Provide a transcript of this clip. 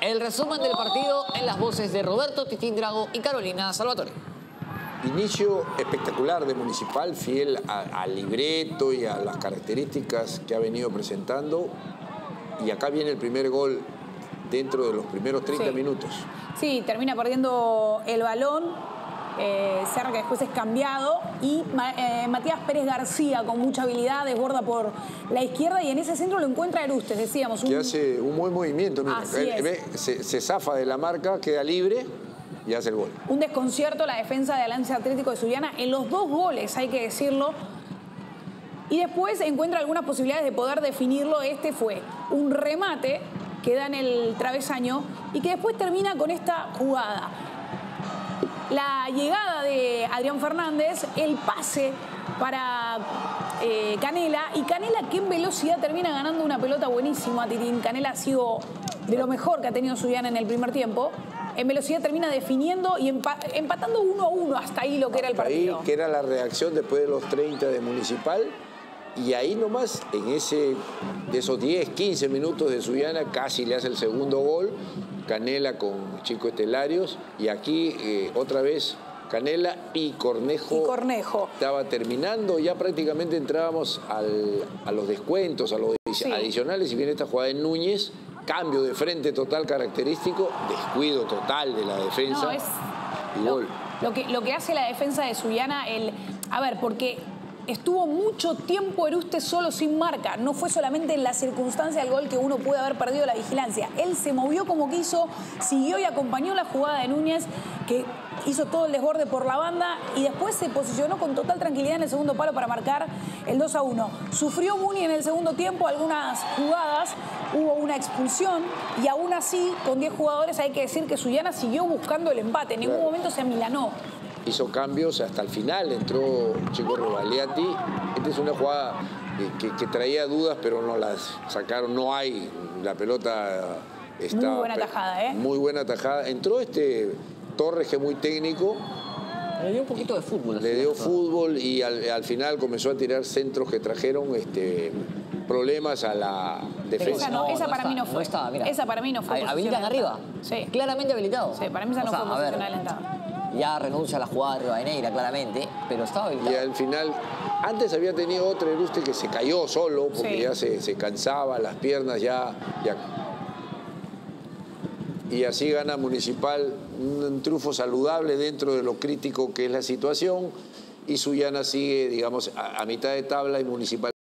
El resumen del partido en las voces de Roberto Titín Drago y Carolina Salvatore. Inicio espectacular de Municipal, fiel al libreto y a las características que ha venido presentando. Y acá viene el primer gol dentro de los primeros 30 minutos. Sí, termina perdiendo el balón. Serra, que después es cambiado, y Matías Pérez García con mucha habilidad desborda por la izquierda y en ese centro lo encuentra Erustes, decíamos. Que hace un buen movimiento. Mira, se zafa de la marca, queda libre y hace el gol. Un desconcierto la defensa de Alianza Atlético de Sullana en los dos goles, hay que decirlo. Y después encuentra algunas posibilidades de poder definirlo. Este fue un remate que da en el travesaño y que después termina con esta jugada. La llegada de Adrián Fernández, el pase para Canela, y Canela que en velocidad termina ganando una pelota buenísima, Titín. Canela ha sido de lo mejor que ha tenido Sullana en el primer tiempo. En velocidad termina definiendo y empatando 1-1 hasta ahí lo que era el partido. Ahí que era la reacción después de los 30 de Municipal. Y ahí nomás, de esos 10, 15 minutos de Sullana, casi le hace el segundo gol. Canela con Chico Estelarios. Y aquí otra vez Canela y Cornejo. Estaba terminando, ya prácticamente entrábamos a los descuentos, a los adicionales. Y viene esta jugada de Núñez. Cambio de frente total característico. Descuido total de la defensa. Y gol. Lo que hace la defensa de Sullana, porque estuvo mucho tiempo Erustes solo sin marca. No fue solamente en la circunstancia del gol que uno puede haber perdido la vigilancia. Él se movió como quiso, siguió y acompañó la jugada de Núñez, que hizo todo el desborde por la banda y después se posicionó con total tranquilidad en el segundo palo para marcar el 2-1. Sufrió Muni en el segundo tiempo algunas jugadas, hubo una expulsión y aún así, con 10 jugadores, hay que decir que Sullana siguió buscando el empate. En ningún momento se amilanó. Hizo cambios hasta el final, entró Chico Rovaliati. Esta es una jugada que traía dudas, pero no las sacaron. No hay, la pelota está... Muy buena tajada, ¿eh? Muy buena tajada. Entró Torres, que es muy técnico. Le dio un poquito de fútbol. Le dio fútbol y al final comenzó a tirar centros que trajeron problemas a la defensa. Esa para mí no fue. Esa para mí no fue. ¿Habilitan arriba? Sí. Claramente habilitado. Sí, para mí esa no fue posición adelantada. Ya renuncia a la jugada de Rivadeneira, claramente, pero estaba habilitado. Y al final, antes había tenido otro Erustes que se cayó solo, porque ya se cansaba, las piernas ya. Y así gana Municipal, un triunfo saludable dentro de lo crítico que es la situación, y Sullana sigue, digamos, a mitad de tabla y Municipal